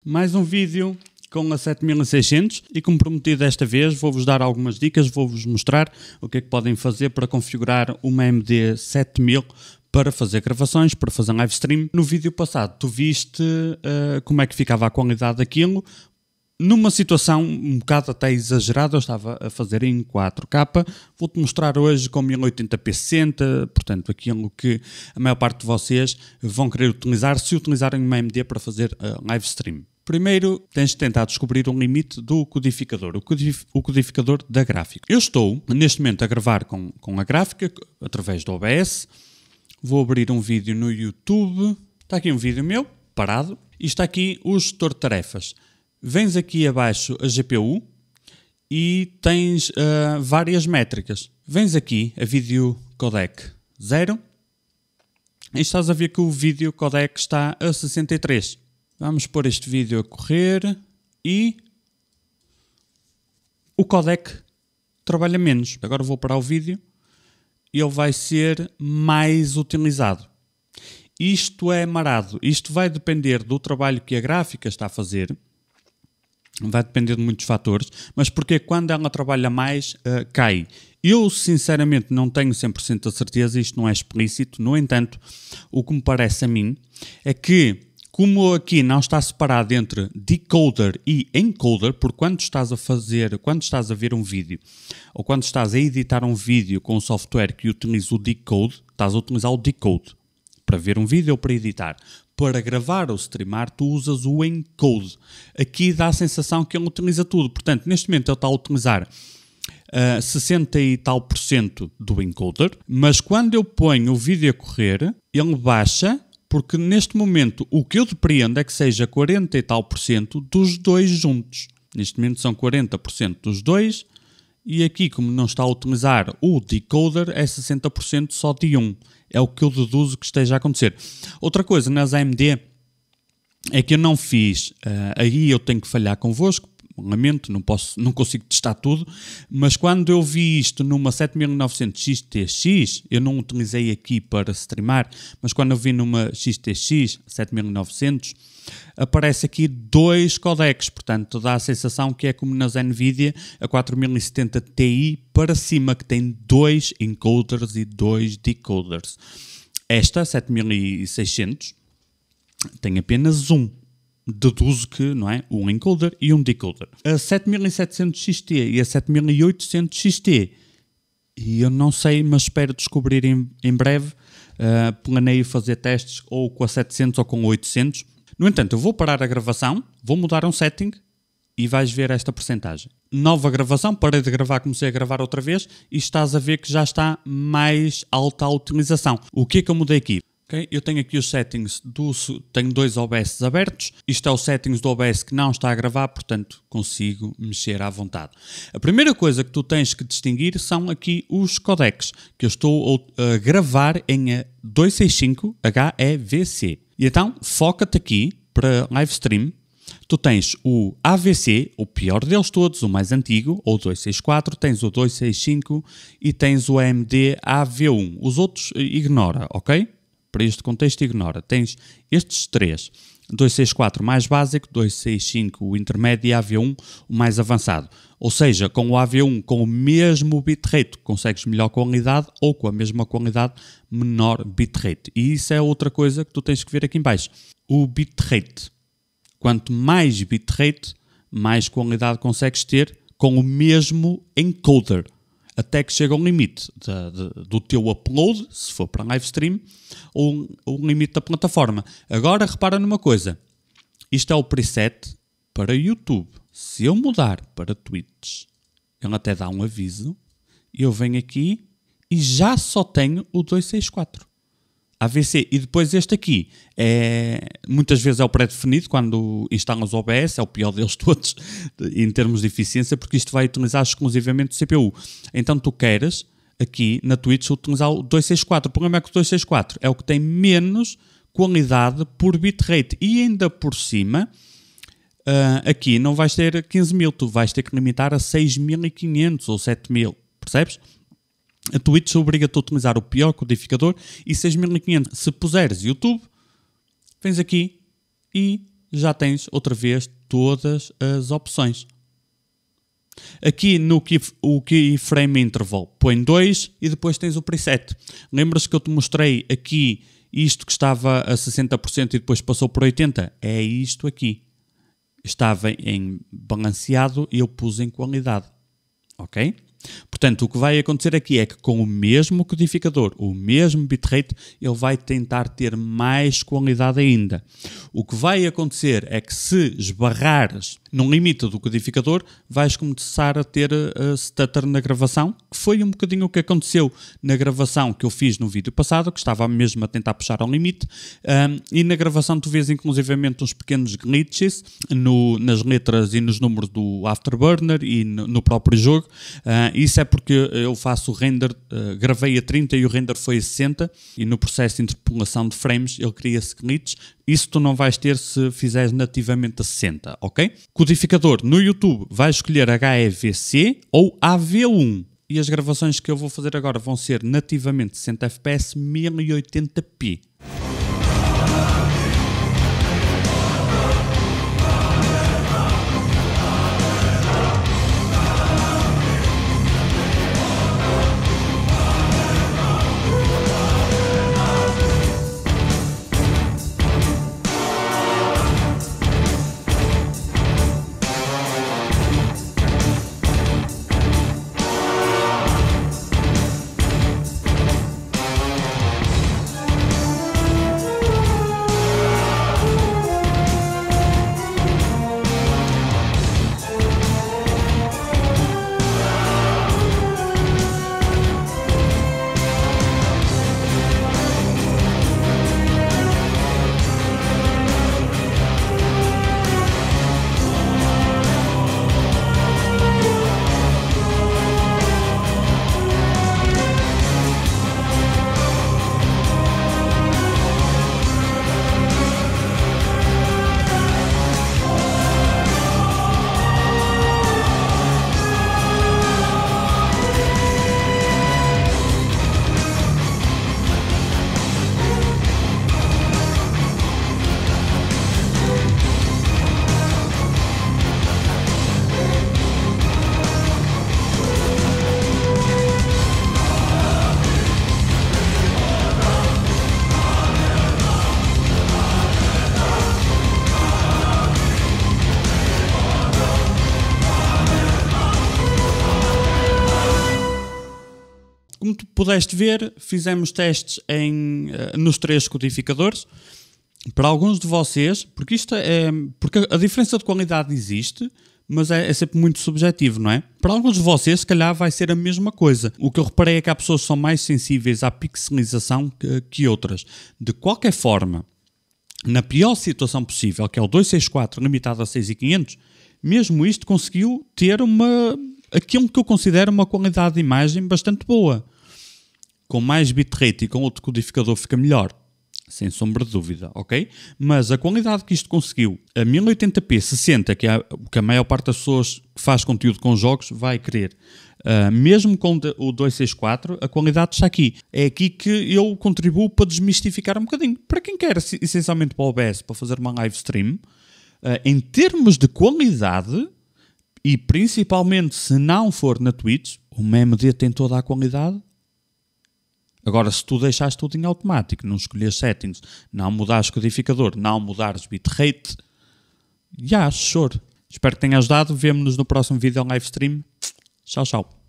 Mais um vídeo com a 7600 e como prometido desta vez vou-vos dar algumas dicas, vou-vos mostrar o que é que podem fazer para configurar uma AMD 7000 para fazer gravações, para fazer live stream. No vídeo passado tu viste como é que ficava a qualidade daquilo. Numa situação um bocado até exagerada, eu estava a fazer em 4K, vou-te mostrar hoje com 1080p 60, portanto aquilo que a maior parte de vocês vão querer utilizar se utilizarem uma AMD para fazer live stream. Primeiro tens de tentar descobrir um limite do codificador, o codificador da gráfica. Eu estou neste momento a gravar com a gráfica através do OBS, vou abrir um vídeo no YouTube, está aqui um vídeo meu, parado, e está aqui o gestor de tarefas. Vens aqui abaixo a GPU e tens várias métricas. Vens aqui a vídeo codec 0 e estás a ver que o vídeo codec está a 63. Vamos pôr este vídeo a correr e o codec trabalha menos. Agora vou parar o vídeo e ele vai ser mais utilizado. Isto é marado. Isto vai depender do trabalho que a gráfica está a fazer. Vai depender de muitos fatores, mas porque quando ela trabalha mais, cai. Eu, sinceramente, não tenho 100% de certeza, isto não é explícito. No entanto, o que me parece a mim é que, como aqui não está separado entre decoder e encoder, porque quando estás a ver um vídeo, ou quando estás a editar um vídeo com um software que utiliza o decode, estás a utilizar o decode para ver um vídeo ou para editar. Para gravar ou streamar, tu usas o encode. Aqui dá a sensação que ele utiliza tudo. Portanto, neste momento ele está a utilizar 60 e tal % do encoder, mas quando eu ponho o vídeo a correr, ele baixa, porque neste momento o que eu depreendo é que seja 40 e tal % dos dois juntos. Neste momento são 40% dos dois, e aqui, como não está a utilizar o decoder, é 60% só de um. É o que eu deduzo que esteja a acontecer. Outra coisa nas AMD é que eu não fiz, aí eu tenho que falhar convosco, lamento, não consigo testar tudo, mas quando eu vi isto numa 7900 XTX, eu não utilizei aqui para streamar, mas quando eu vi numa XTX 7900, aparece aqui dois codecs, portanto dá a sensação que é como nas NVIDIA, a 4070 Ti para cima, que tem dois encoders e dois decoders. Esta, 7600, tem apenas um. Deduzo que, não é? Um encoder e um decoder. A 7700 XT e a 7800 XT, e eu não sei, mas espero descobrir em breve. Planeio fazer testes ou com a 700 ou com a 800. No entanto, eu vou parar a gravação, vou mudar um setting e vais ver esta percentagem. Nova gravação, parei de gravar, comecei a gravar outra vez e estás a ver que já está mais alta a utilização. O que é que eu mudei aqui? Okay. Eu tenho aqui os settings, tenho dois OBS abertos, isto é os settings do OBS que não está a gravar, portanto consigo mexer à vontade. A primeira coisa que tu tens que distinguir são aqui os codecs, que eu estou a gravar em 265 HEVC. E então foca-te aqui para live stream, tu tens o AVC, o pior deles todos, o mais antigo, ou 264, tens o 265 e tens o AMD AV1. Os outros ignora, ok? Para este contexto ignora. Tens estes três. 264 mais básico, 265 o intermédio e AV1 o mais avançado. Ou seja, com o AV1 com o mesmo bitrate consegues melhor qualidade ou com a mesma qualidade menor bitrate. E isso é outra coisa que tu tens que ver aqui em baixo. O bitrate. Quanto mais bitrate, mais qualidade consegues ter com o mesmo encoder. Até que chega um limite do teu upload, se for para live stream, ou um limite da plataforma. Agora, repara numa coisa. Isto é o preset para YouTube. Se eu mudar para Twitch, ele até dá um aviso, e eu venho aqui e já só tenho o 264. AVC. E depois este aqui, muitas vezes é o pré-definido, quando instalas o OBS, é o pior deles todos, em termos de eficiência, porque isto vai utilizar exclusivamente o CPU. Então tu queres, aqui na Twitch, utilizar o 264. O problema é que o 264 é o que tem menos qualidade por bitrate. E ainda por cima, aqui não vais ter 15.000, tu vais ter que limitar a 6.500 ou 7.000, percebes? A Twitch obriga-te a utilizar o pior codificador e 6500. Se puseres YouTube, vens aqui e já tens outra vez todas as opções. Aqui no keyframe interval põe 2 e depois tens o preset. Lembras que eu te mostrei aqui isto que estava a 60% e depois passou por 80%? É isto aqui. Estava em balanceado e eu pus em qualidade. Ok? Portanto, o que vai acontecer aqui é que com o mesmo codificador, o mesmo bitrate, ele vai tentar ter mais qualidade ainda. O que vai acontecer é que se esbarrares no limite do codificador, vais começar a ter stutter na gravação, que foi um bocadinho o que aconteceu na gravação que eu fiz no vídeo passado, que estava mesmo a tentar puxar ao limite, e na gravação tu vês inclusivamente uns pequenos glitches nas letras e nos números do Afterburner e no próprio jogo. Isso é porque eu faço o render, gravei a 30 e o render foi a 60 e no processo de interpolação de frames ele cria-se glitches. Isso tu não vais ter se fizeres nativamente a 60, ok? Codificador no YouTube vais escolher HEVC ou AV1 e as gravações que eu vou fazer agora vão ser nativamente 60 fps 1080p. Como tu pudeste ver, fizemos testes nos 3 codificadores. Para alguns de vocês, porque a diferença de qualidade existe, mas é sempre muito subjetivo, não é? Para alguns de vocês, se calhar, vai ser a mesma coisa. O que eu reparei é que há pessoas que são mais sensíveis à pixelização que outras. De qualquer forma, na pior situação possível, que é o 264 limitado a 6500, mesmo isto conseguiu ter aquilo que eu considero uma qualidade de imagem bastante boa. Com mais bitrate e com outro codificador fica melhor, sem sombra de dúvida, ok? Mas a qualidade que isto conseguiu, a 1080p 60, que é o que a maior parte das pessoas que faz conteúdo com jogos vai querer, mesmo com o 264, a qualidade está aqui. É aqui que eu contribuo para desmistificar um bocadinho. Para quem quer, essencialmente para o OBS, para fazer uma live stream, em termos de qualidade, e principalmente se não for na Twitch, o MMD tem toda a qualidade. Agora, se tu deixares tudo em automático, não escolheres settings, não mudares codificador, não mudares bitrate, sure. Espero que tenha ajudado. Vemo-nos no próximo vídeo live stream. Tchau, tchau.